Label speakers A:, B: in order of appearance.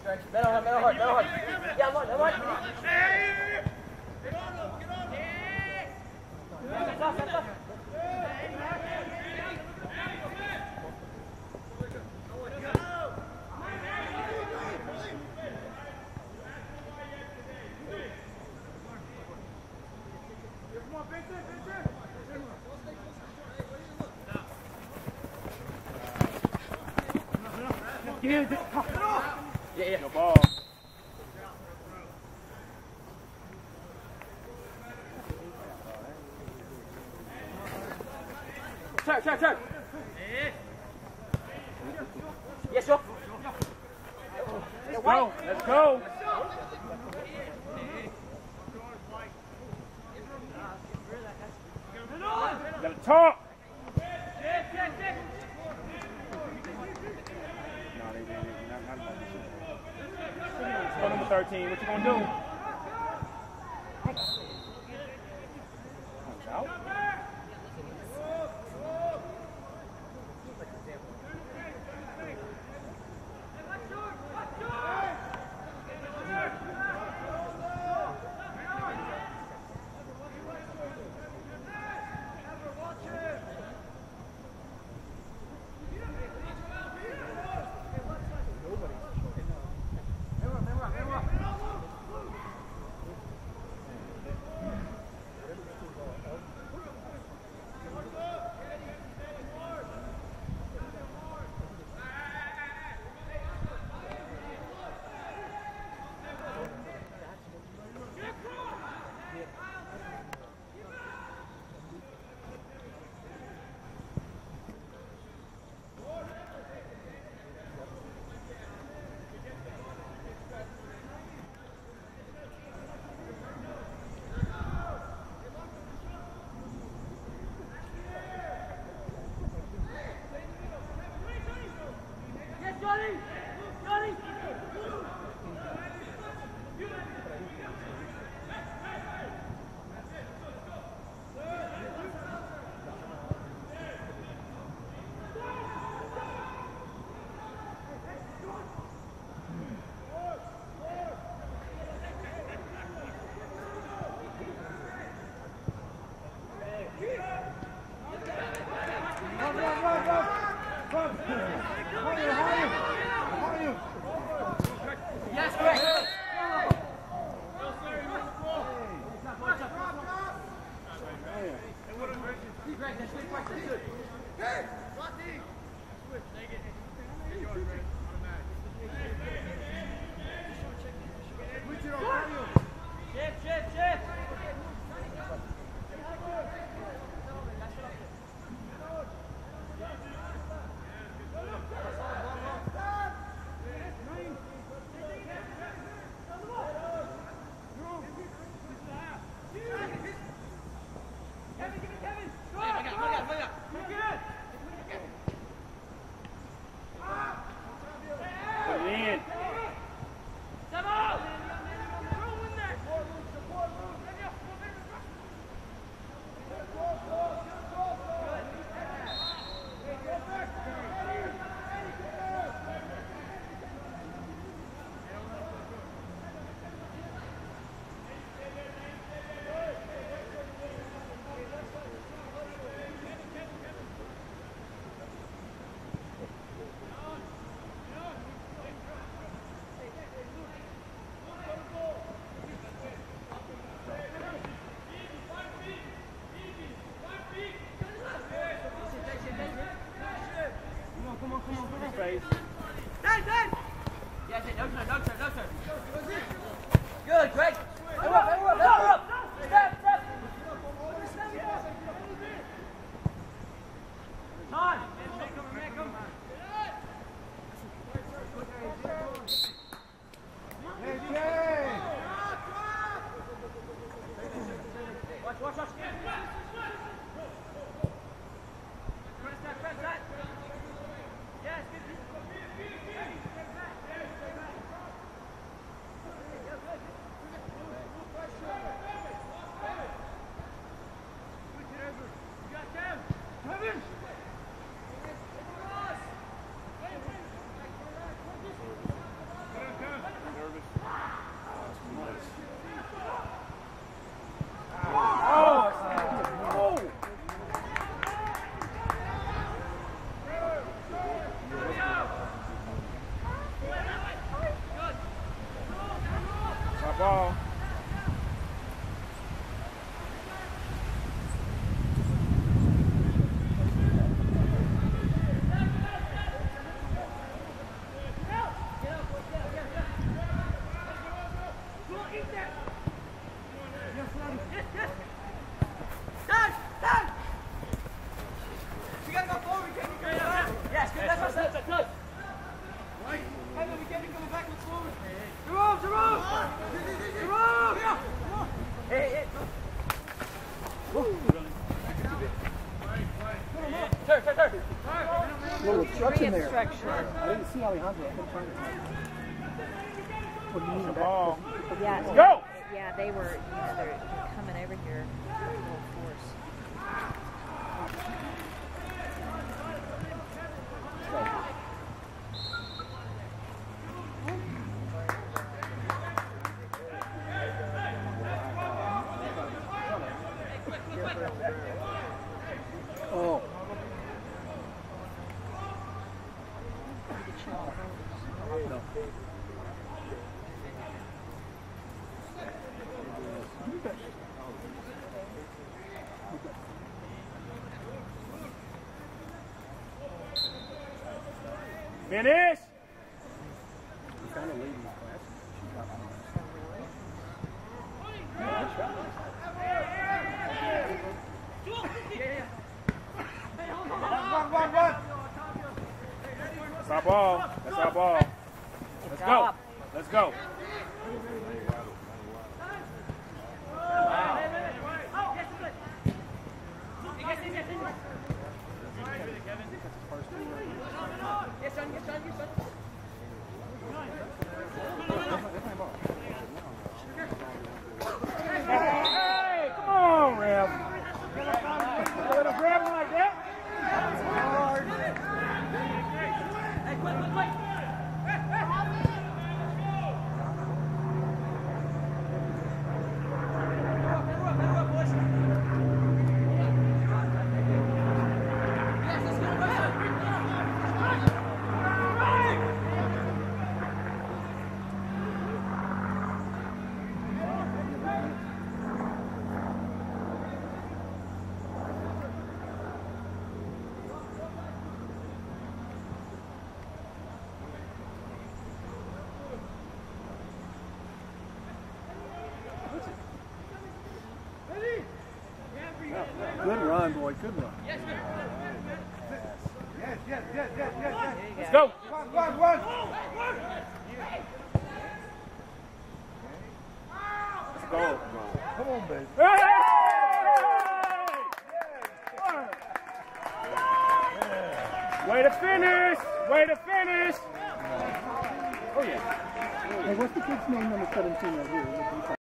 A: Yeah. No ball. Turn. Yes, sir. Let's go. Gotta talk. Go number 13. What you gonna do? Out. Good, Greg. Up. Step. Time. Watch. Press that. Yes, good.
B: Little obstruction there. I didn't see Alejandro. I've been trying to. What do you mean?
C: Ball.
D: Yeah.
C: Let's go.
D: Yeah, they were. They're coming over here full force.
B: Oh. No.
C: Finish.
B: We found a lady in class. She got on
C: That's our ball. That's our ball. Let's go. Let's go. Hey, come on, Rev. Let him grab him like that.
B: Good run, boy. Good run.
C: Let's go. Let's go.
B: Come on, baby.
C: Hey! Way to finish! Way to finish! Oh, yeah.
B: Hey, what's the kid's name, number 17 right here?